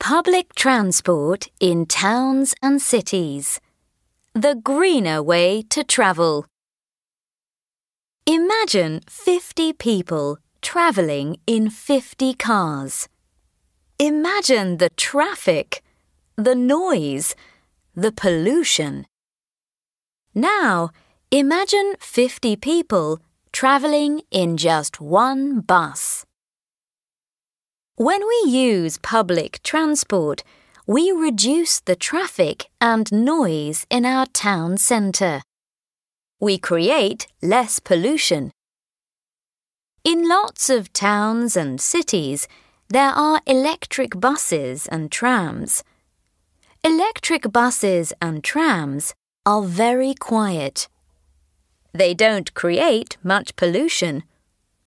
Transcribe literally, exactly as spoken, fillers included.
Public transport in towns and cities. The greener way to travel. Imagine fifty people travelling in fifty cars. Imagine the traffic, the noise, the pollution. Now, imagine fifty people travelling in just one bus. When we use public transport, we reduce the traffic and noise in our town centre. We create less pollution. In lots of towns and cities, there are electric buses and trams. Electric buses and trams are very quiet. They don't create much pollution.